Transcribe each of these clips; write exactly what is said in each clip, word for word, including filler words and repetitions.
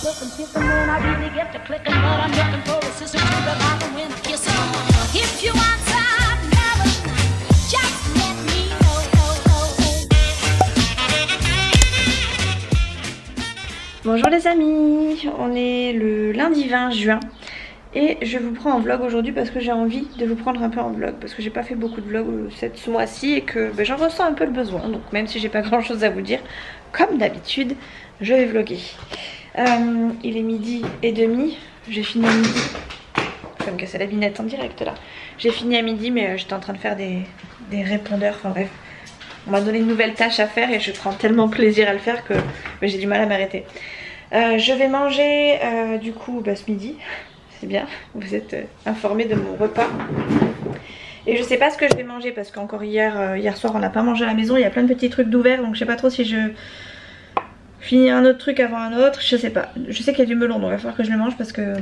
Bonjour les amis, on est le lundi vingt juin et je vous prends en vlog aujourd'hui parce que j'ai envie de vous prendre un peu en vlog parce que j'ai pas fait beaucoup de vlogs cette, ce mois-ci et que ben, j'en ressens un peu le besoin. Donc même si j'ai pas grand chose à vous dire, comme d'habitude, je vais vlogger. Euh, il est midi et demi, j'ai fini à midi. Je vais me casser la binette en direct là. J'ai fini à midi mais euh, j'étais en train de faire des, des répondeurs, enfin bref. On m'a donné une nouvelle tâche à faire et je prends tellement plaisir à le faire que j'ai du mal à m'arrêter. Euh, je vais manger euh, du coup bah, ce midi. C'est bien, vous êtes euh, informés de mon repas. Et je sais pas ce que je vais manger parce qu'encore hier, euh, hier soir on n'a pas mangé à la maison. Il y a plein de petits trucs d'ouvert donc je sais pas trop si je finis un autre truc avant un autre. Je sais pas. Je sais qu'il y a du melon donc il va falloir que je le mange parce que euh,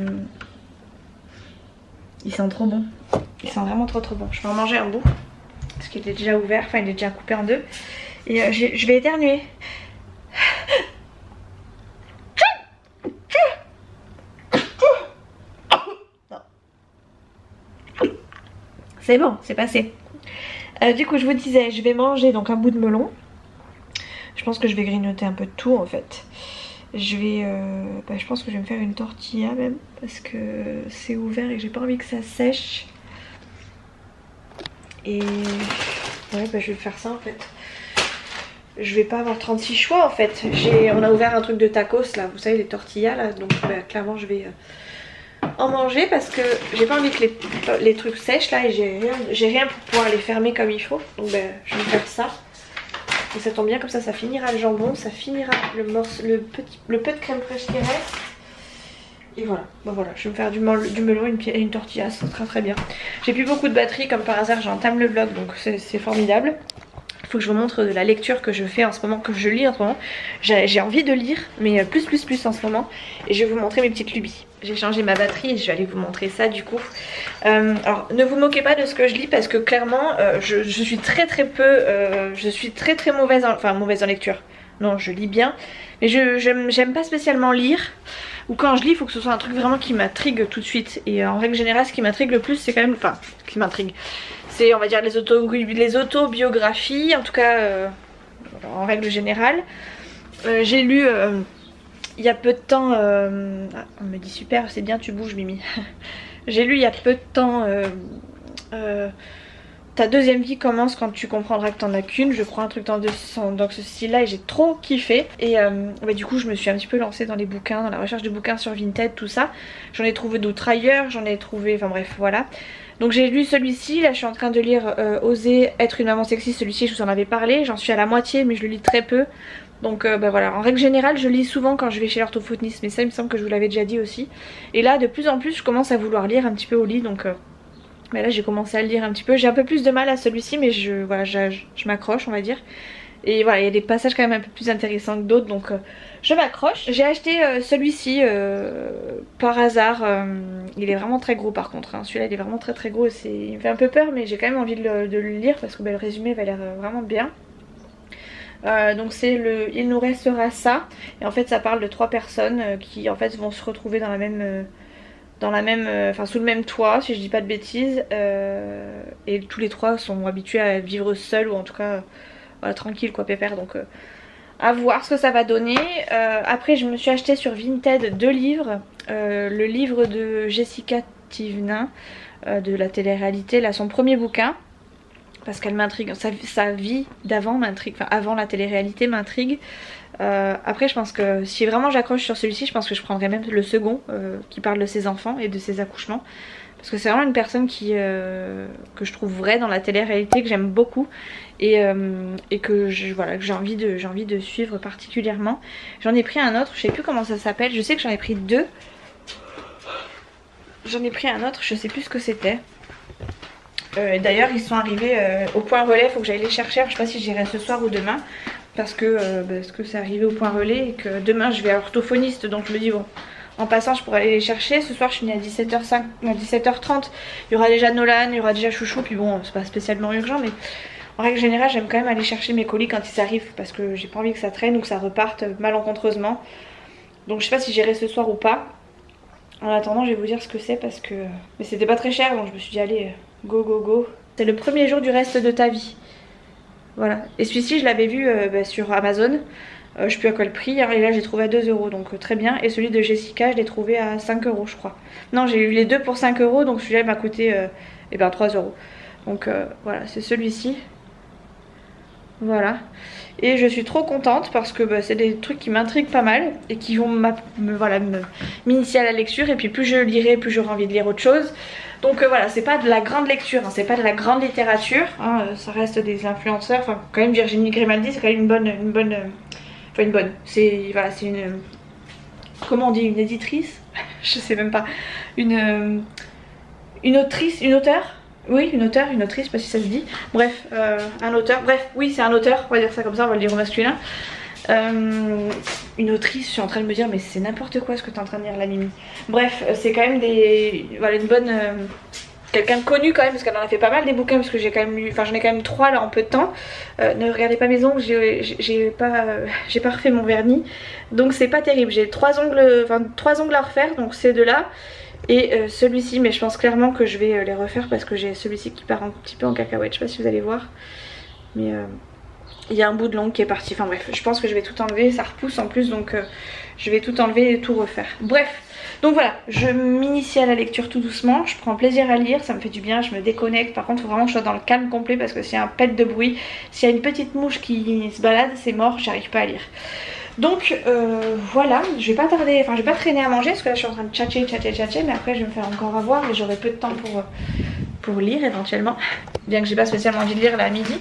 il sent trop bon. Il sent vraiment trop trop bon. Je vais en manger un bout. Parce qu'il est déjà ouvert, enfin il est déjà coupé en deux. Et euh, je vais éternuer. C'est bon, c'est passé. Euh, du coup je vous disais, je vais manger donc un bout de melon. Je pense que je vais grignoter un peu de tout en fait. Je vais, euh, bah, je pense que je vais me faire une tortilla même. Parce que c'est ouvert et j'ai pas envie que ça sèche. Et... ouais bah je vais faire ça en fait. Je vais pas avoir trente-six choix en fait. On a ouvert un truc de tacos là, vous savez les tortillas là. Donc bah, clairement je vais euh, en manger parce que j'ai pas envie que les, les trucs sèchent là. Et j'ai rien, j'ai rien pour pouvoir les fermer comme il faut. Donc bah, je vais faire ça. Et ça tombe bien comme ça, ça finira le jambon. Ça finira le, morceau, le, petit, le peu de crème fraîche qui reste. Et voilà, bon voilà, je vais me faire du, du melon et une, une tortilla, ça sera très bien. J'ai plus beaucoup de batterie, comme par hasard j'entame le vlog, donc c'est formidable. Il faut que je vous montre de la lecture que je fais en ce moment, que je lis en ce moment. J'ai envie de lire, mais plus plus plus en ce moment. Et je vais vous montrer mes petites lubies. J'ai changé ma batterie et je vais aller vous montrer ça du coup. Euh, alors ne vous moquez pas de ce que je lis parce que clairement euh, je, je suis très très peu, euh, je suis très très mauvaise en, enfin mauvaise en lecture. Non, je lis bien, mais je j'aime pas spécialement lire. Ou quand je lis, il faut que ce soit un truc vraiment qui m'intrigue tout de suite. Et en règle générale, ce qui m'intrigue le plus, c'est quand même... Enfin, ce qui m'intrigue, c'est on va dire les, auto, les autobiographies, en tout cas euh, en règle générale. Euh, J'ai lu euh, il y a peu de temps... Euh, ah, on me dit super, c'est bien, tu bouges Mimi. J'ai lu il y a peu de temps... Euh, euh, Ta deuxième vie commence quand tu comprendras que t'en as qu'une. Je crois un truc dans, de, dans ce style là et j'ai trop kiffé. Et euh, bah, du coup je me suis un petit peu lancée dans les bouquins, dans la recherche de bouquins sur Vinted, tout ça. J'en ai trouvé d'autres ailleurs, j'en ai trouvé, enfin bref voilà. Donc j'ai lu celui-ci, là je suis en train de lire euh, Oser être une maman sexy. Celui-ci je vous en avais parlé, j'en suis à la moitié mais je le lis très peu. Donc euh, bah voilà, en règle générale je lis souvent quand je vais chez l'orthophoniste. Mais ça il me semble que je vous l'avais déjà dit aussi. Et là de plus en plus je commence à vouloir lire un petit peu au lit donc... Euh, Mais là j'ai commencé à le lire un petit peu. J'ai un peu plus de mal à celui-ci mais je, voilà, je, je m'accroche on va dire. Et voilà, il y a des passages quand même un peu plus intéressants que d'autres donc euh, je m'accroche. J'ai acheté euh, celui-ci euh, par hasard. Euh, il est vraiment très gros par contre. Hein. Celui-là il est vraiment très très gros. Il me fait un peu peur mais j'ai quand même envie de le, de le lire parce que bah, le résumé va l'air vraiment bien. Euh, donc c'est le Il nous restera ça. Et en fait ça parle de trois personnes euh, qui en fait vont se retrouver dans la même... Euh, dans la même, enfin euh, sous le même toit si je dis pas de bêtises euh, et tous les trois sont habitués à vivre seuls ou en tout cas euh, voilà, tranquille quoi pépère donc euh, à voir ce que ça va donner. Euh, après je me suis acheté sur Vinted deux livres, euh, le livre de Jessica Thivenin euh, de la télé-réalité, là son premier bouquin parce qu'elle m'intrigue, sa, sa vie d'avant m'intrigue, enfin avant la télé-réalité m'intrigue. Euh, après je pense que si vraiment j'accroche sur celui-ci, je pense que je prendrai même le second euh, qui parle de ses enfants et de ses accouchements. Parce que c'est vraiment une personne qui, euh, que je trouve vraie dans la télé-réalité, que j'aime beaucoup et, euh, et que je, voilà, que j'ai envie, de, j'ai envie de suivre particulièrement. J'en ai pris un autre, je sais plus comment ça s'appelle, je sais que j'en ai pris deux. J'en ai pris un autre, je sais plus ce que c'était. Euh, D'ailleurs ils sont arrivés euh, au point relais, faut que j'aille les chercher, je sais pas si j'irai ce soir ou demain. Parce que, euh, parce que c'est arrivé au point relais et que demain je vais à l'orthophoniste donc je me dis bon en passant je pourrais aller les chercher. Ce soir je finis à dix-sept heures cinq, à dix-sept heures trente, il y aura déjà Nolan, il y aura déjà Chouchou puis bon c'est pas spécialement urgent mais en règle générale j'aime quand même aller chercher mes colis quand ils arrivent parce que j'ai pas envie que ça traîne ou que ça reparte malencontreusement. Donc je sais pas si j'irai ce soir ou pas. En attendant je vais vous dire ce que c'est parce que... Mais c'était pas très cher donc je me suis dit allez go go go. C'est le premier jour du reste de ta vie. Voilà. Et celui-ci je l'avais vu euh, bah, sur Amazon. Euh, je sais plus à quoi le prix hein, et là j'ai trouvé à deux euros donc euh, très bien. Et celui de Jessica je l'ai trouvé à cinq euros je crois. Non j'ai eu les deux pour cinq euros donc celui-là m'a coûté euh, eh ben, trois euros. Donc euh, voilà c'est celui-ci. Voilà. Et je suis trop contente parce que bah, c'est des trucs qui m'intriguent pas mal et qui vont me, voilà, m'initier à la lecture. Et puis plus je lirai, plus j'aurai envie de lire autre chose. Donc euh, voilà, c'est pas de la grande lecture, hein, c'est pas de la grande littérature. Hein, ça reste des influenceurs. Enfin, quand même, Virginie Grimaldi, c'est quand même une bonne, une bonne, euh, enfin une bonne. C'est voilà, c'est une, comment on dit, une éditrice. Je sais même pas, une, euh, une autrice, une auteure. Oui, une auteure, une autrice, je sais pas si ça se dit. Bref, euh, un auteur. Bref, oui, c'est un auteur, on va dire ça comme ça, on va le dire au masculin. Euh, une autrice, je suis en train de me dire, mais c'est n'importe quoi ce que tu es en train de dire là, Mimi. Bref, c'est quand même des. Voilà, une bonne. Euh, Quelqu'un de connu quand même, parce qu'elle en a fait pas mal des bouquins, parce que j'ai quand même lu. Enfin, j'en ai quand même trois là en peu de temps. Euh, ne regardez pas mes ongles, j'ai pas, euh, j'ai pas refait mon vernis. Donc c'est pas terrible. J'ai trois ongles, enfin, trois ongles à refaire, donc ces deux-là. Et euh, celui-ci, mais je pense clairement que je vais euh, les refaire parce que j'ai celui-ci qui part un petit peu en cacahuète. Je sais pas si vous allez voir, mais euh, il y a un bout de l'ongle qui est parti. Enfin bref, je pense que je vais tout enlever, ça repousse en plus donc euh, je vais tout enlever et tout refaire. Bref, donc voilà, je m'initie à la lecture tout doucement, je prends plaisir à lire, ça me fait du bien, je me déconnecte. Par contre, il faut vraiment que je sois dans le calme complet parce que s'il y a un pet de bruit, s'il y a une petite mouche qui se balade, c'est mort, j'arrive pas à lire. Donc euh, voilà, je vais pas tarder, enfin je vais pas traîner à manger parce que là je suis en train de tchatcher, tchatcher, tchatcher, mais après je vais me faire encore avoir et j'aurai peu de temps pour, pour lire éventuellement. Bien que j'ai pas spécialement envie de lire là à midi.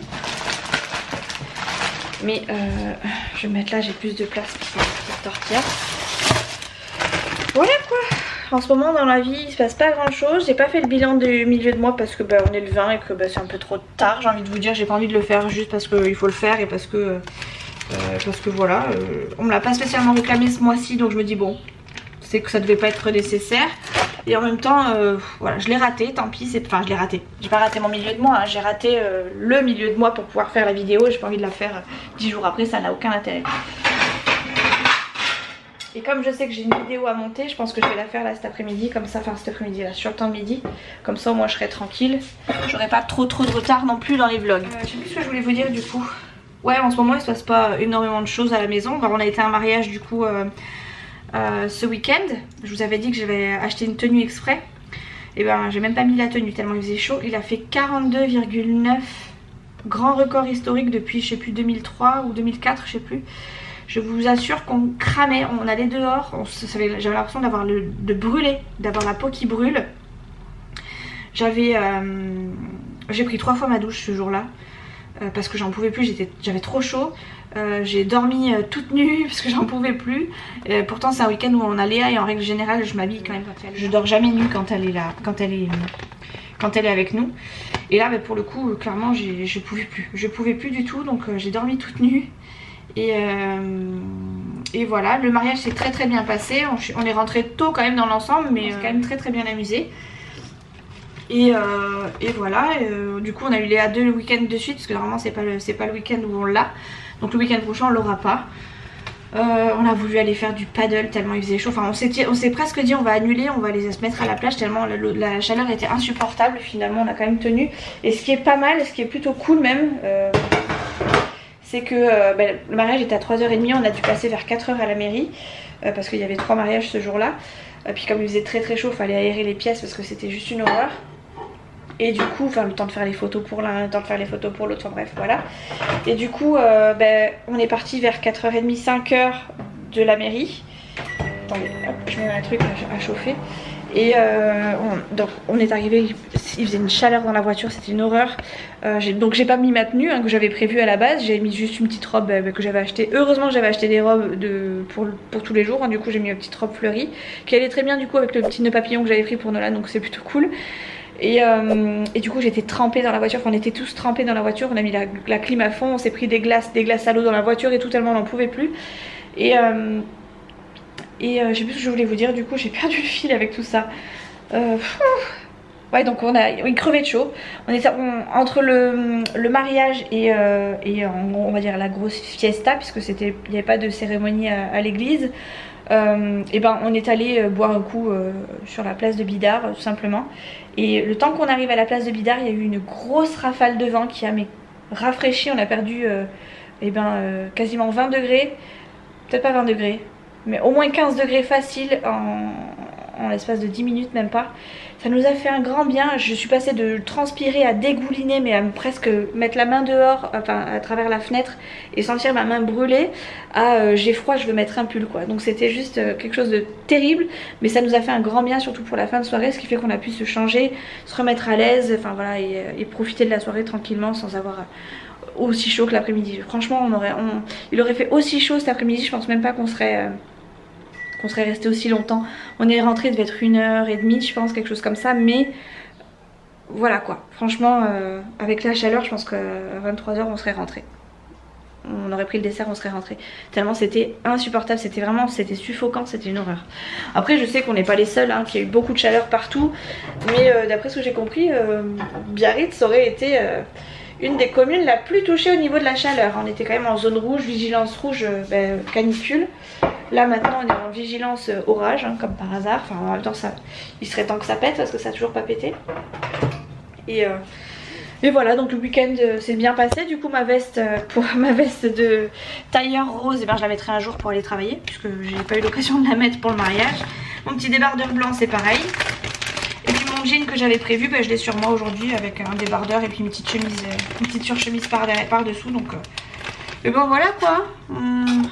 Mais euh, je vais mettre là, j'ai plus de place pour cette tortilla. Voilà quoi. En ce moment dans la vie il se passe pas grand chose. J'ai pas fait le bilan du milieu de mois parce que bah, on est le vingt et que bah, c'est un peu trop tard. J'ai envie de vous dire, j'ai pas envie de le faire juste parce qu'il faut le faire et parce que... Euh, Euh, parce que voilà, euh, on me l'a pas spécialement réclamé ce mois-ci donc je me dis bon, c'est que ça devait pas être nécessaire. Et en même temps, euh, voilà, je l'ai raté, tant pis, c'est, enfin je l'ai raté. J'ai pas raté mon milieu de mois, hein, j'ai raté euh, le milieu de mois pour pouvoir faire la vidéo et j'ai pas envie de la faire euh, dix jours après, ça n'a aucun intérêt. Et comme je sais que j'ai une vidéo à monter, je pense que je vais la faire là cet après-midi, comme ça, enfin cet après-midi là, sur le temps de midi. Comme ça au moins je serai tranquille. J'aurai pas trop trop de retard non plus dans les vlogs. Euh, je sais plus ce que je voulais vous dire du coup. Ouais, en ce moment il se passe pas énormément de choses à la maison. Bah, on a été à un mariage du coup euh, euh, ce week-end. Je vous avais dit que j'avais acheté une tenue exprès. Et ben j'ai même pas mis la tenue tellement il faisait chaud. Il a fait quarante-deux virgule neuf, grand record historique depuis je sais plus deux mille trois ou deux mille quatre, je sais plus. Je vous assure qu'on cramait, on allait dehors, j'avais l'impression d'avoir le de brûler, d'avoir la peau qui brûle. J'avais euh, j'ai pris trois fois ma douche ce jour-là. Euh, parce que j'en pouvais plus, j'avais trop chaud. Euh, j'ai dormi euh, toute nue parce que j'en pouvais plus. Euh, pourtant c'est un week-end où on a Léa et en règle générale je m'habille quand même quand elle... Je dors jamais nue quand elle est là, quand elle est, quand elle est avec nous. Et là bah, pour le coup clairement je pouvais plus, je pouvais plus du tout donc euh, j'ai dormi toute nue. Et, euh, et voilà, le mariage s'est très très bien passé. On, on est rentré tôt quand même dans l'ensemble mais on s'est quand même très très bien amusé. Et, euh, et voilà, et, euh, du coup on a eu Léa deux le week-end de suite parce que normalement c'est pas le, c'est pas le week-end où on l'a. Donc le week-end prochain on l'aura pas. Euh, on a voulu aller faire du paddle tellement il faisait chaud. Enfin on s'est on s'est presque dit on va annuler, on va aller se mettre à la plage tellement la, la chaleur était insupportable. Finalement on a quand même tenu. Et ce qui est pas mal, ce qui est plutôt cool même, euh, c'est que euh, ben, le mariage était à trois heures trente, on a dû passer vers quatre heures à la mairie euh, parce qu'il y avait trois mariages ce jour-là. Et puis comme il faisait très très chaud, il fallait aérer les pièces parce que c'était juste une horreur. Et du coup, enfin le temps de faire les photos pour l'un, le temps de faire les photos pour l'autre, enfin bref voilà. Et du coup, euh, ben, on est parti vers quatre heures trente, cinq heures de la mairie. Attendez, hop, je mets un truc à, à chauffer. Et euh, on, donc on est arrivé, il faisait une chaleur dans la voiture, c'était une horreur. Euh, donc j'ai pas mis ma tenue hein, que j'avais prévue à la base, j'ai mis juste une petite robe euh, que j'avais achetée. Heureusement que j'avais acheté des robes de, pour, pour tous les jours, hein, du coup j'ai mis une petite robe fleurie qui allait très bien du coup avec le petit nœud papillon que j'avais pris pour Nolan, donc c'est plutôt cool. Et, euh, et du coup j'étais trempée dans la voiture, enfin, on était tous trempés dans la voiture, on a mis la, la clim à fond, on s'est pris des glaces, des glaces à l'eau dans la voiture et tout tellement on n'en pouvait plus. Et, euh, et euh, je sais plus ce que je voulais vous dire, du coup j'ai perdu le fil avec tout ça. Euh, ouais donc on a il crevait de chaud. On était on, entre le, le mariage et, euh, et on, on va dire la grosse fiesta puisque c'était il n'y avait pas de cérémonie à, à l'église. euh, et ben on est allé euh, boire un coup euh, sur la place de Bidart euh, tout simplement. Et le temps qu'on arrive à la place de Bidart, il y a eu une grosse rafale de vent qui a mais, rafraîchi. On a perdu euh, et ben, euh, quasiment vingt degrés, peut-être pas vingt degrés, mais au moins quinze degrés facile en, en l'espace de dix minutes, même pas. Ça nous a fait un grand bien. Je suis passée de transpirer à dégouliner, mais à presque mettre la main dehors, enfin à travers la fenêtre et sentir ma main brûler, à euh, j'ai froid, je veux mettre un pull quoi. Donc c'était juste euh, quelque chose de terrible, mais ça nous a fait un grand bien, surtout pour la fin de soirée, ce qui fait qu'on a pu se changer, se remettre à l'aise, enfin voilà, et, et profiter de la soirée tranquillement sans avoir aussi chaud que l'après-midi. Franchement, on aurait, on, il aurait fait aussi chaud cet après-midi, je pense même pas qu'on serait... Euh, qu'on serait resté aussi longtemps. On est rentré, devait être une heure et demie je pense, quelque chose comme ça, mais voilà quoi. Franchement euh, avec la chaleur je pense qu'à vingt-trois heures on serait rentré. On aurait pris le dessert, on serait rentré. Tellement c'était insupportable, c'était vraiment, c'était suffocant, c'était une horreur. Après je sais qu'on n'est pas les seuls, hein, qu'il y a eu beaucoup de chaleur partout, mais euh, d'après ce que j'ai compris, euh, Biarritz aurait été euh, une des communes la plus touchée au niveau de la chaleur. On était quand même en zone rouge, vigilance rouge, euh, ben, canicule. Là maintenant on est en vigilance euh, orage, hein, comme par hasard. Enfin en même temps ça, il serait temps que ça pète parce que ça a toujours pas pété. Et, euh, et voilà, donc le week-end euh, s'est bien passé. Du coup ma veste, euh, pour ma veste de tailleur rose, et ben, je la mettrai un jour pour aller travailler, puisque j'ai pas eu l'occasion de la mettre pour le mariage. Mon petit débardeur blanc c'est pareil. Et puis mon jean que j'avais prévu, ben, je l'ai sur moi aujourd'hui avec un débardeur et puis une petite chemise, euh, une petite surchemise par, par dessous. Donc, euh... et ben voilà quoi. Hum...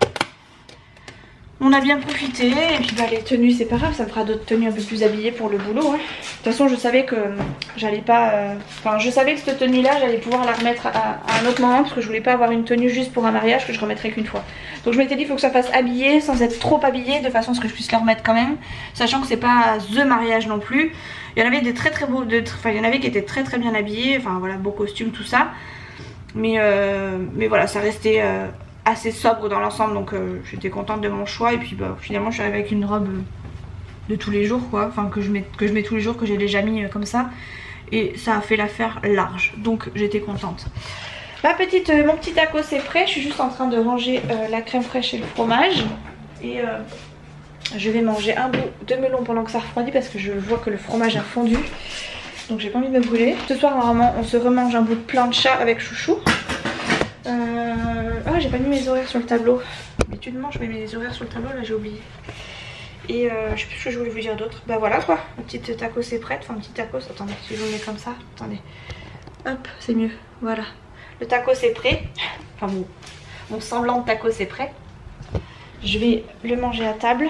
On a bien profité et puis bah, les tenues c'est pas grave, ça me fera d'autres tenues un peu plus habillées pour le boulot. Hein. De toute façon je savais que j'allais pas... Euh... Enfin je savais que cette tenue là j'allais pouvoir la remettre à, à un autre moment parce que je voulais pas avoir une tenue juste pour un mariage que je remettrais qu'une fois. Donc je m'étais dit il faut que ça fasse habillé sans être trop habillé de façon à ce que je puisse la remettre quand même. Sachant que c'est pas the mariage non plus. Il y en avait des très très beaux... De... Enfin il y en avait qui étaient très très bien habillés, enfin voilà, beaux costumes tout ça. Mais, euh... Mais voilà ça restait... Euh... assez sobre dans l'ensemble, donc euh, j'étais contente de mon choix. Et puis bah, finalement je suis arrivée avec une robe de tous les jours quoi, enfin que je mets, que je mets tous les jours, que j'ai déjà mis euh, comme ça, et ça a fait l'affaire large, donc j'étais contente. Ma petite, euh, mon petit taco c'est prêt, je suis juste en train de ranger euh, la crème fraîche et le fromage, et euh, je vais manger un bout de melon pendant que ça refroidit parce que je vois que le fromage a fondu, donc j'ai pas envie de me brûler. Ce soir normalement on se remange un bout de plancha avec chouchou. Euh... Ah j'ai pas mis mes horaires sur le tableau. Habituellement je mets mes horaires sur le tableau, là j'ai oublié. Et euh, je sais plus ce que je voulais vous dire d'autre. Bah voilà quoi, ma petite tacos est prête. Enfin petit tacos, attendez, si je le mets comme ça, attendez. Hop, c'est mieux, voilà. Le tacos est prêt. Enfin mon, mon semblant de tacos est prêt. Je vais le manger à table.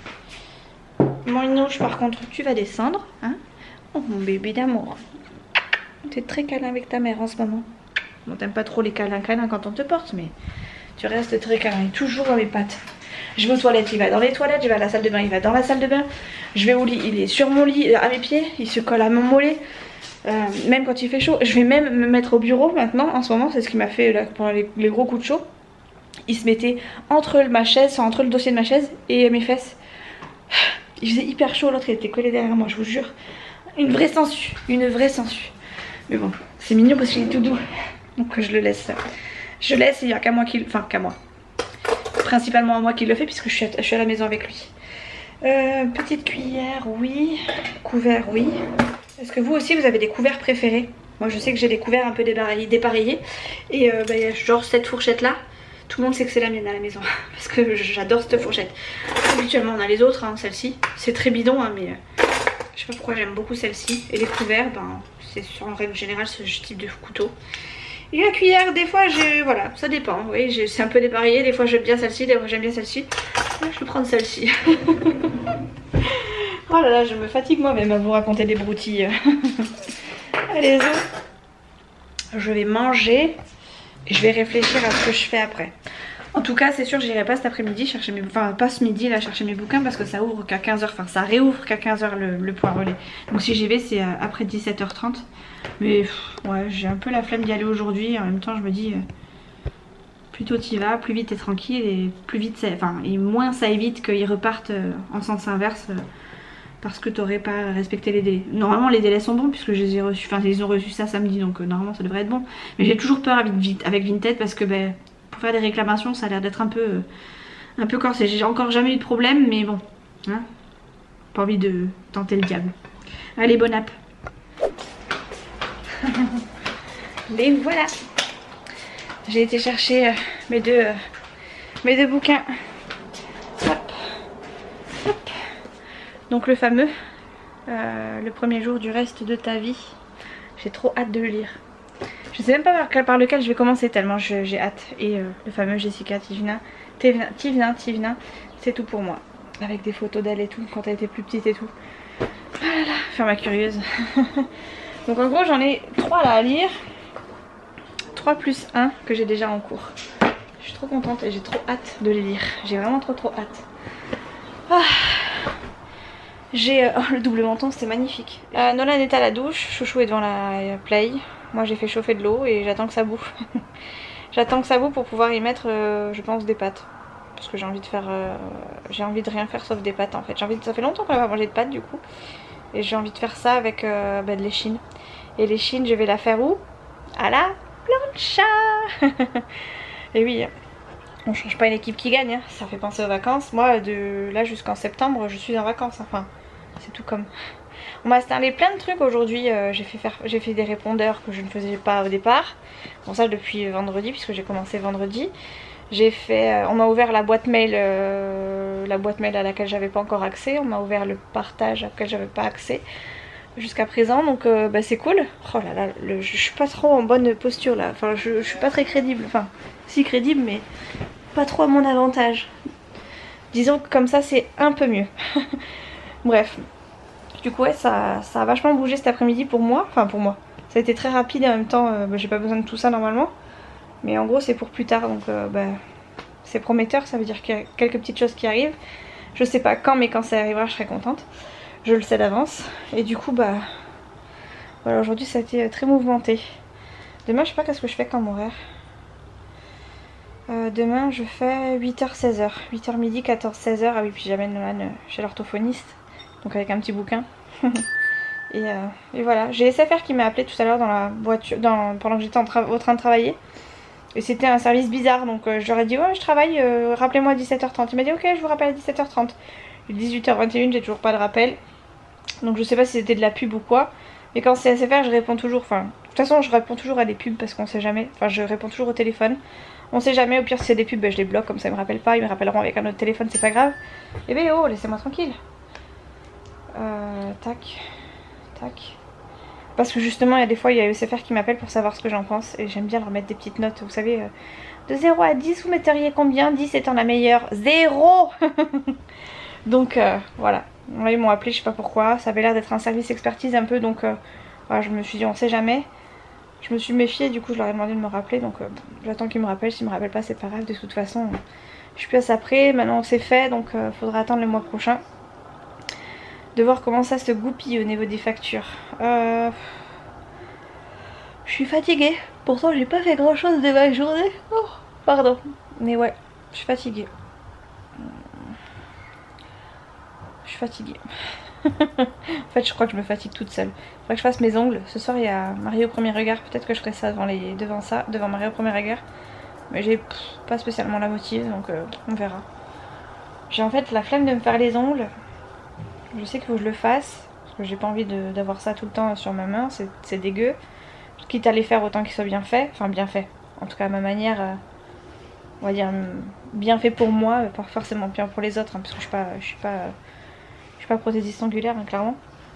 Mon inouche par contre tu vas descendre, hein. Oh mon bébé d'amour. T'es très câlin avec ta mère en ce moment. Bon, t'aimes pas trop les câlins câlins quand on te porte, mais tu restes très câlin. Il est toujours dans mes pattes. Je vais aux toilettes, il va dans les toilettes. Je vais à la salle de bain, il va dans la salle de bain. Je vais au lit, il est sur mon lit, à mes pieds. Il se colle à mon mollet. Euh, même quand il fait chaud. Je vais même me mettre au bureau maintenant. En ce moment, c'est ce qui m'a fait là, pendant les, les gros coups de chaud. Il se mettait entre ma chaise, enfin, entre le dossier de ma chaise et mes fesses. Il faisait hyper chaud. L'autre, il était collé derrière moi, je vous jure. Une vraie sangsue. Une vraie sangsue. Mais bon, c'est mignon parce qu'il est tout doux. Donc je le laisse, je laisse, il n'y a qu'à moi qui, enfin qu'à moi, principalement à moi qui le fait puisque je suis à, je suis à la maison avec lui. Euh, petite cuillère, oui. Couvert, oui. Est-ce que vous aussi vous avez des couverts préférés? Moi je sais que j'ai des couverts un peu dépareillés, dépareillés. Et euh, bah, y a genre cette fourchette là. Tout le monde sait que c'est la mienne à la maison parce que j'adore cette fourchette. Habituellement on a les autres, hein, celle-ci. C'est très bidon hein, mais euh, je sais pas pourquoi j'aime beaucoup celle-ci. Et les couverts, ben, c'est en règle générale ce type de couteau. Et la cuillère, des fois, je, voilà, ça dépend. Oui, c'est un peu dépareillé. Des fois, j'aime bien celle-ci, des fois, j'aime bien celle-ci. Je vais prendre celle-ci. Oh là là, je me fatigue moi-même à vous raconter des broutilles. Allez, je vais manger et je vais réfléchir à ce que je fais après. En tout cas, c'est sûr, j'irai pas cet après-midi chercher mes, enfin pas ce midi là chercher mes bouquins parce que ça ouvre qu'à quinze heures, enfin ça réouvre qu'à quinze heures le, le point relais. Donc si j'y vais, c'est après dix-sept heures trente. Mais pff, ouais, j'ai un peu la flemme d'y aller aujourd'hui. En même temps, je me dis, euh, plus tôt t'y vas, plus vite t'es tranquille et plus vite, ça, enfin, et moins ça évite qu'ils repartent euh, en sens inverse euh, parce que t'aurais pas respecté les délais. Normalement, les délais sont bons puisque je les ai reçus, enfin ils ont reçu ça samedi, donc euh, normalement ça devrait être bon. Mais j'ai toujours peur avec, avec Vinted parce que ben pour faire des réclamations ça a l'air d'être un peu euh, un peu corsé. J'ai encore jamais eu de problème, mais bon, hein, pas envie de tenter le diable. Allez, bon app. Les voilà. J'ai été chercher euh, mes deux euh, mes deux bouquins. Hop, hop. Donc le fameux euh, le premier jour du reste de ta vie. J'ai trop hâte de le lire. Je sais même pas par, par lequel je vais commencer tellement j'ai hâte. Et euh, le fameux Jessica Tivna, Tivna, Tivna, Tivna, c'est tout pour moi. Avec des photos d'elle et tout, quand elle était plus petite et tout. Oh là là, faire ma curieuse. Donc en gros j'en ai trois là à lire. trois plus un que j'ai déjà en cours. Je suis trop contente et j'ai trop hâte de les lire. J'ai vraiment trop trop hâte. Ah. J'ai... Euh, oh, le double menton, c'était magnifique. Euh, Nolan est à la douche, Chouchou est devant la play. Moi j'ai fait chauffer de l'eau et j'attends que ça boue. J'attends que ça boue pour pouvoir y mettre, euh, je pense, des pâtes. Parce que j'ai envie de faire... Euh, j'ai envie de rien faire sauf des pâtes en fait. J'ai envie de... Ça fait longtemps qu'on n'a pas mangé de pâtes du coup. Et j'ai envie de faire ça avec euh, bah, de l'échine. Et l'échine, je vais la faire où? À la plancha. Et oui, on change pas une équipe qui gagne, hein. Ça fait penser aux vacances. Moi, de là jusqu'en septembre, je suis en vacances. Enfin, c'est tout comme. On m'a installé plein de trucs aujourd'hui. Euh, j'ai fait faire, j'ai fait des répondeurs que je ne faisais pas au départ. Bon, ça depuis vendredi, puisque j'ai commencé vendredi. J'ai fait, euh, on m'a ouvert la boîte mail, euh, la boîte mail à laquelle j'avais pas encore accès. On m'a ouvert le partage auquel j'avais pas accès jusqu'à présent, donc euh, bah, c'est cool. Oh là là, le, je suis pas trop en bonne posture là. Enfin, je, je suis pas très crédible. Enfin, si crédible, mais pas trop à mon avantage. Disons que comme ça, c'est un peu mieux. Bref. Du coup, ouais, ça, ça a vachement bougé cet après-midi pour moi. Enfin, pour moi. Ça a été très rapide et en même temps, euh, bah, j'ai pas besoin de tout ça normalement. Mais en gros, c'est pour plus tard, donc euh, bah, c'est prometteur. Ça veut dire qu'il y a quelques petites choses qui arrivent. Je sais pas quand, mais quand ça arrivera, je serai contente. Je le sais d'avance. Et du coup, bah voilà, aujourd'hui ça a été très mouvementé. Demain, je sais pas qu'est-ce que je fais comme horaire. Euh, demain, je fais huit heures seize heures. huit heures midi, quatorze seize heures. Ah oui, puis j'amène Nolan chez l'orthophoniste. Donc avec un petit bouquin. et, euh, et voilà. J'ai S F R qui m'a appelé tout à l'heure dans la voiture, dans, pendant que j'étais au train de travailler. Et c'était un service bizarre. Donc euh, je leur ai dit, ouais, je travaille, euh, rappelez-moi à dix-sept heures trente. Il m'a dit, ok, je vous rappelle à dix-sept heures trente. dix-huit heures vingt et une, j'ai toujours pas de rappel. Donc je sais pas si c'était de la pub ou quoi. Mais quand c'est S F R, je réponds toujours. Enfin, de toute façon, je réponds toujours à des pubs parce qu'on sait jamais. Enfin, je réponds toujours au téléphone. On sait jamais. Au pire, si c'est des pubs, ben, je les bloque. Comme ça, ils me rappellent pas. Ils me rappelleront avec un autre téléphone, c'est pas grave. Et ben oh, laissez-moi tranquille. Euh, tac. Tac. Parce que justement, il y a des fois, il y a S F R qui m'appelle pour savoir ce que j'en pense. Et j'aime bien leur mettre des petites notes. Vous savez, euh, de zéro à dix, vous metteriez combien? dix étant la meilleure. zéro. Donc euh, voilà. Là, ils m'ont appelé, je sais pas pourquoi. Ça avait l'air d'être un service expertise un peu, donc euh, voilà, je me suis dit on sait jamais. Je me suis méfiée, du coup je leur ai demandé de me rappeler, donc euh, j'attends qu'ils me rappellent. S'ils me rappellent pas, c'est pas grave, de toute façon. Euh, je suis plus à ça près, maintenant c'est fait, donc euh, faudra attendre le mois prochain. De voir comment ça se goupille au niveau des factures. Euh... Je suis fatiguée, pourtant j'ai pas fait grand chose de ma journée. Oh, pardon. Mais ouais, je suis fatiguée. Je suis fatiguée. En fait, je crois que je me fatigue toute seule. Il faudrait que je fasse mes ongles. Ce soir, il y a Marie au premier regard. Peut-être que je ferai ça devant, les... devant ça, devant Marie au premier regard. Mais j'ai pas spécialement la motive, donc euh, on verra. J'ai en fait la flemme de me faire les ongles. Je sais qu'il faut que je le fasse. Parce que j'ai pas envie d'avoir ça tout le temps sur ma main. C'est dégueu. Quitte à les faire, autant qu'ils soient bien faits. Enfin, bien faits. En tout cas, à ma manière... Euh... on va dire bien fait pour moi, pas forcément bien pour les autres, hein, parce que je suis pas, je suis pas, je suis pas prothésiste angulaire, hein, clairement.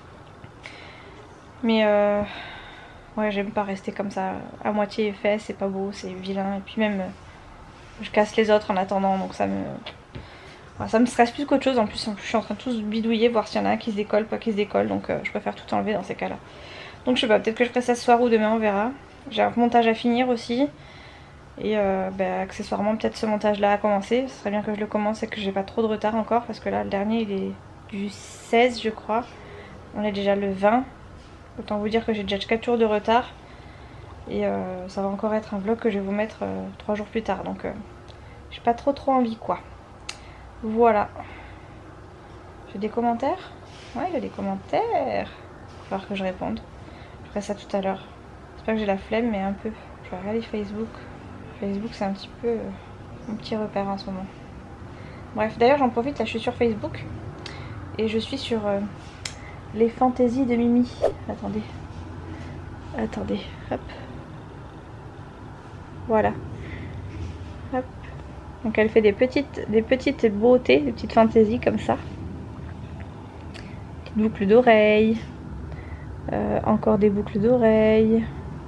Mais euh, ouais, j'aime pas rester comme ça à moitié fait, c'est pas beau, c'est vilain. Et puis même, je casse les autres en attendant, donc ça me, ouais, ça me stresse plus qu'autre chose. En plus, en plus, je suis en train de tous bidouiller, voir s'il y en a un qui se décolle, pas qui se décolle, donc euh, je préfère tout enlever dans ces cas-là. Donc je sais pas, peut-être que je ferai ça ce soir ou demain, on verra. J'ai un montage à finir aussi. Et euh, bah, accessoirement peut-être ce montage là a commencé. Ce serait bien que je le commence et que j'ai pas trop de retard encore. Parce que là le dernier il est du seize je crois. On est déjà le vingt. Autant vous dire que j'ai déjà quatre jours de retard. Et euh, ça va encore être un vlog que je vais vous mettre euh, trois jours plus tard. Donc euh, j'ai pas trop trop envie quoi. Voilà. J'ai des commentaires? Ouais, il y a des commentaires. Il va falloir que je réponde. Je ferai ça tout à l'heure. J'espère que j'ai la flemme mais un peu. Je vais regarder Facebook. Facebook c'est un petit peu euh, mon petit repère en ce moment. Bref, d'ailleurs j'en profite, là je suis sur Facebook. Et je suis sur euh, les fantaisies de Mimi. Attendez. Attendez, hop. Voilà. Hop. Donc elle fait des petites, des petites beautés, des petites fantaisies comme ça. Petites boucles d'oreilles. Euh, encore des boucles d'oreilles.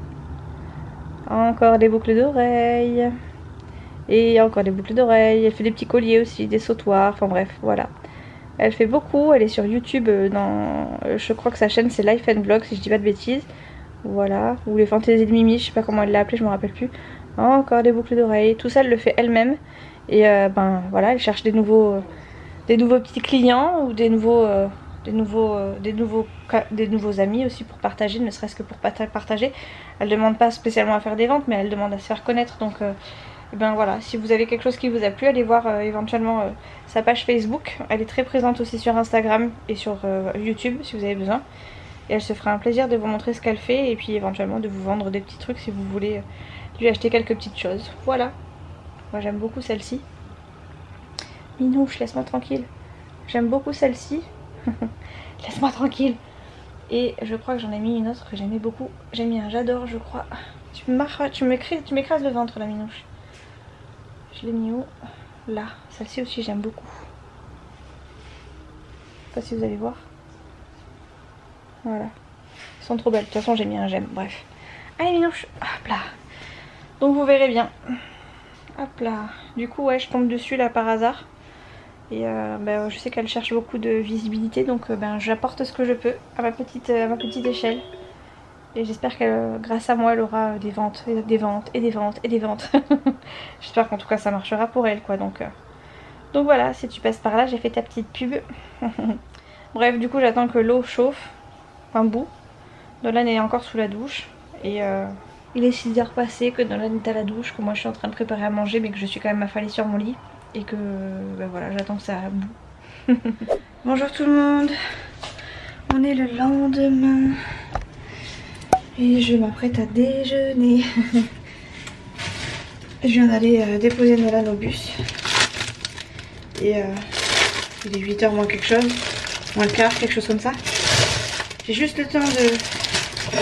Encore des boucles d'oreilles. Et encore des boucles d'oreilles. Elle fait des petits colliers aussi, des sautoirs. Enfin bref, voilà. Elle fait beaucoup. Elle est sur YouTube dans... Je crois que sa chaîne c'est Life and Vlog si je dis pas de bêtises. Voilà, ou les fantaisies de Mimi, je sais pas comment elle l'a appelé, je me rappelle plus. Encore des boucles d'oreilles, tout ça elle le fait elle-même. Et euh, ben voilà, elle cherche des nouveaux, euh, des nouveaux petits clients ou des nouveaux, euh, des nouveaux, euh, des nouveaux, des nouveaux amis aussi pour partager, ne serait-ce que pour partager. Elle demande pas spécialement à faire des ventes, mais elle demande à se faire connaître. Donc, euh, et ben voilà, si vous avez quelque chose qui vous a plu, allez voir euh, éventuellement euh, sa page Facebook. Elle est très présente aussi sur Instagram et sur euh, YouTube si vous avez besoin. Et elle se fera un plaisir de vous montrer ce qu'elle fait et puis éventuellement de vous vendre des petits trucs si vous voulez lui acheter quelques petites choses. Voilà. Moi j'aime beaucoup celle-ci. Minouche, laisse-moi tranquille. J'aime beaucoup celle-ci. Laisse-moi tranquille. Et je crois que j'en ai mis une autre que j'aimais beaucoup. J'ai mis un j'adore je crois. Tu m'écrases le ventre la Minouche. Je l'ai mis où? Là. Celle-ci aussi j'aime beaucoup. Je sais pas si vous allez voir. Voilà. Elles sont trop belles. De toute façon j'ai mis un j'aime. Bref. Allez Minouche. Hop là. Donc vous verrez bien. Hop là. Du coup ouais je tombe dessus là par hasard. Et euh, ben, je sais qu'elle cherche beaucoup de visibilité. Donc euh, ben, j'apporte ce que je peux à ma petite, à ma petite échelle. Et j'espère que grâce à moi elle aura des ventes. Et des ventes. Et des ventes. Et des ventes. J'espère qu'en tout cas ça marchera pour elle quoi. Donc, euh... donc voilà. Si tu passes par là j'ai fait ta petite pub. Bref du coup j'attends que l'eau chauffe. Un bout. Nolan est encore sous la douche et euh, il est six heures passées que Nolan est à la douche, que moi je suis en train de préparer à manger mais que je suis quand même affalée sur mon lit et que ben voilà j'attends que ça bout. Bonjour tout le monde, on est le lendemain et je m'apprête à déjeuner. Je viens d'aller euh, déposer Nolan au bus et euh, il est huit heures moins quelque chose, moins le quart, quelque chose comme ça. J'ai juste le temps de...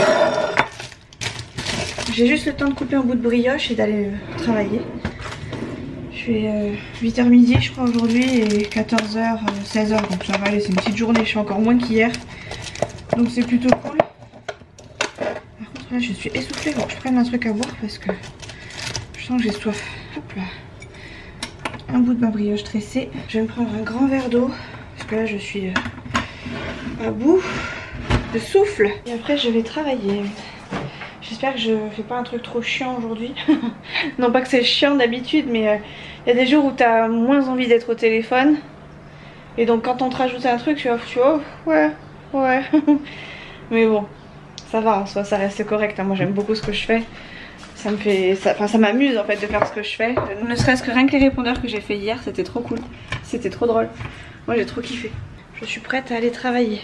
J'ai juste le temps de couper un bout de brioche et d'aller euh, travailler. Je fais euh, huit heures midi je crois aujourd'hui et quatorze heures, euh, seize heures. Donc ça va aller, c'est une petite journée, je fais encore moins qu'hier. Donc c'est plutôt cool. Par contre là je suis essoufflée, faut que je prenne un truc à boire parce que je sens que j'ai soif. Hop là. Un bout de ma brioche tressée. Je vais me prendre un grand verre d'eau parce que là je suis euh, à bout de souffle. Et après je vais travailler. J'espère que je fais pas un truc trop chiant aujourd'hui. Non pas que c'est chiant d'habitude mais il euh, y a des jours où t'as moins envie d'être au téléphone. Et donc quand on te rajoute un truc tu vas tu vois, oh, ouais ouais. Mais bon ça va en soi, ça reste correct hein. Moi j'aime beaucoup ce que je fais. Ça me fait, ça, enfin ça m'amuse en fait de faire ce que je fais. Ne serait-ce que rien que les répondeurs que j'ai fait hier, c'était trop cool. C'était trop drôle. Moi j'ai trop kiffé. Je suis prête à aller travailler.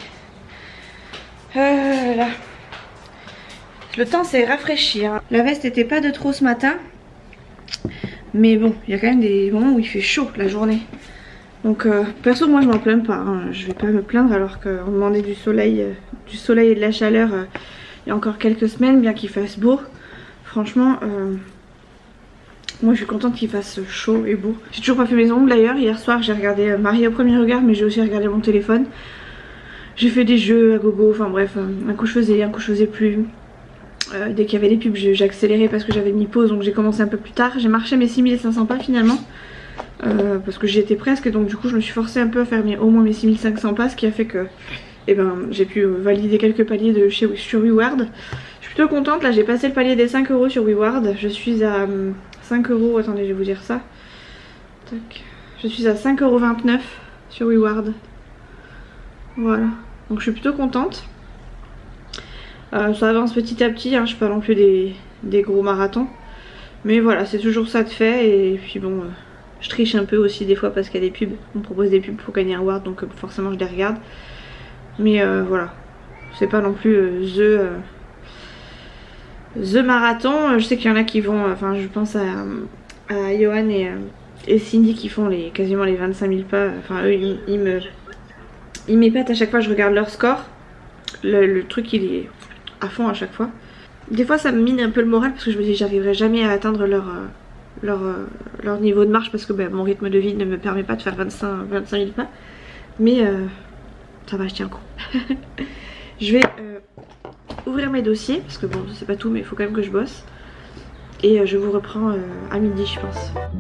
Euh, là. Le temps s'est rafraîchi hein. La veste n'était pas de trop ce matin. Mais bon, il y a quand même des moments où il fait chaud la journée. Donc euh, perso moi je m'en plains pas hein. Je vais pas me plaindre alors qu'on demandait du soleil, euh, du soleil et de la chaleur euh, il y a encore quelques semaines, bien qu'il fasse beau. Franchement euh, moi je suis contente qu'il fasse chaud et beau. J'ai toujours pas fait mes ongles d'ailleurs. Hier soir j'ai regardé euh, Marie au premier regard, mais j'ai aussi regardé mon téléphone. J'ai fait des jeux à gogo, enfin bref, un coup je faisais, un coup je faisais plus. Euh, dès qu'il y avait des pubs j'ai accéléré parce que j'avais mis pause, donc j'ai commencé un peu plus tard. J'ai marché mes six mille cinq cents pas finalement, euh, parce que j'y étais presque, et donc du coup je me suis forcée un peu à faire mes, au moins mes six mille cinq cents pas, ce qui a fait que eh ben, j'ai pu valider quelques paliers de chez, sur WeWard. Je suis plutôt contente, là j'ai passé le palier des cinq euros sur WeWard. Je suis à euh, cinq euros, attendez je vais vous dire ça. Tac. Je suis à cinq euros vingt-neuf sur WeWard. Voilà. Donc je suis plutôt contente. Euh, ça avance petit à petit, hein, je fais pas non plus des, des gros marathons. Mais voilà, c'est toujours ça de fait. Et puis bon, euh, je triche un peu aussi des fois parce qu'il y a des pubs. On me propose des pubs pour gagner un reward, donc euh, forcément je les regarde. Mais euh, voilà, c'est pas non plus euh, the, euh, the marathon. Je sais qu'il y en a qui vont, enfin je pense à, à Johan et, euh, et Cindy qui font les, quasiment les vingt-cinq mille pas. Enfin eux ils, ils me ils m'épatent à chaque fois que je regarde leur score. Le, le truc il est à fond à chaque fois. Des fois ça me mine un peu le moral parce que je me dis j'arriverai jamais à atteindre leur, euh, leur, euh, leur niveau de marche parce que bah, mon rythme de vie ne me permet pas de faire vingt-cinq mille pas. Mais euh, ça va, je tiens un coup. Je vais euh, ouvrir mes dossiers parce que bon c'est pas tout mais il faut quand même que je bosse. Et euh, je vous reprends euh, à midi je pense.